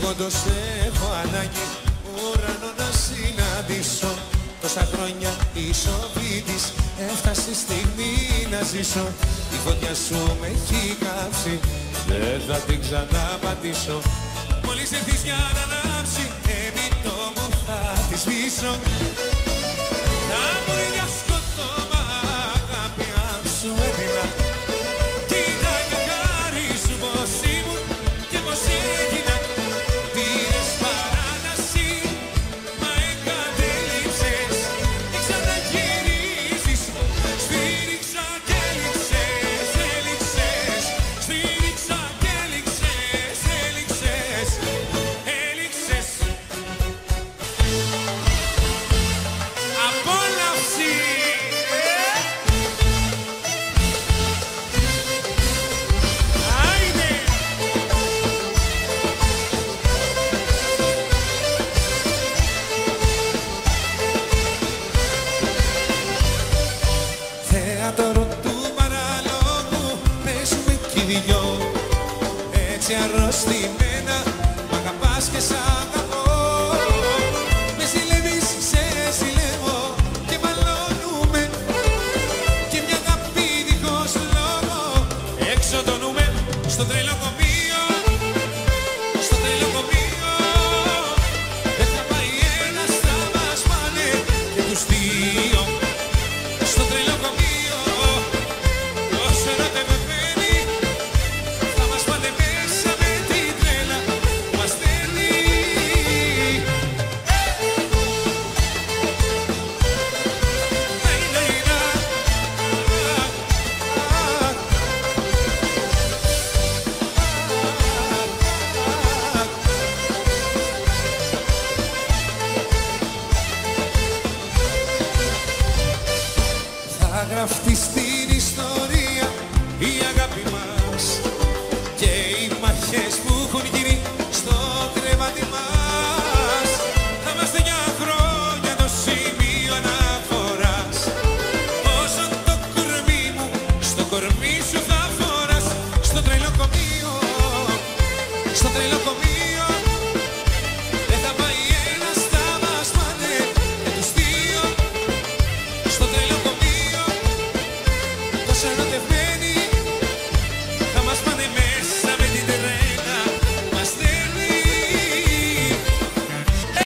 Επιγόντως έχω ανάγκη ουρανό να συναντήσω. Τόσα χρόνια ισοβήτης, έφτασε η στιγμή να ζήσω. Η φωτιά σου με έχει κάψει, δεν θα την ξαναπατήσω. Μόλις έρθεις για να ανάψει, εμειτό μου θα τη σβήσω. Θα μου για σκοτώμα, αγάπη αν σου έδινα. Κοίτα και χάρη σου πως ήμουν και πως έγινα. Πήρες παράταση, μα εγκατέλειψες. Και ξαναγυρίζεις, σφύριξα και έλειξες, έλειξες. Σφύριξα και έλειξες, έλειξες, έλειξες. Απόλαυση! Άιντε! Θέατρο του παραλόγου, παίζουμε κι οι δυο. Έτσι αρρωστημένα, μ' αγαπάς και σ' αγαπώ. Με ζηλεύεις, σε ζηλεύω και μαλώνουμε. Και μια αγάπη δίχως λόγο, έξω το νούμε στο τρελοκομείο. Στο τρελοκομείο δεν θα πάει ένας, θα μας πάνε και τους δύο. Στο τρελοκομείο όσο ερωτευμένοι θα μας πάνε μέσα με την τρέλα που μας στέλνει. Θα γραφτεί στην ιστορία η αγάπη μας και οι μαχές που έχουν γίνει στο κρεβάτι μας. Θα είμαστε για χρόνια το σημείο αναφοράς. Όσο το κορμί μου στο κορμί σου θα φοράς. Στο τρελοκομείο, στο τρελοκομείο δεν θα πάει ένας, θα μας πάνε και τους δύο. Στο τρελοκομείο τόσο ερωτευμένοι